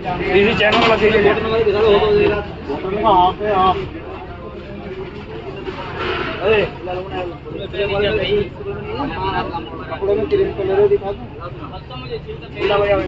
इसी चैनल वाला चाहिए कपड़ों में क्रीम कलर दिखा दो।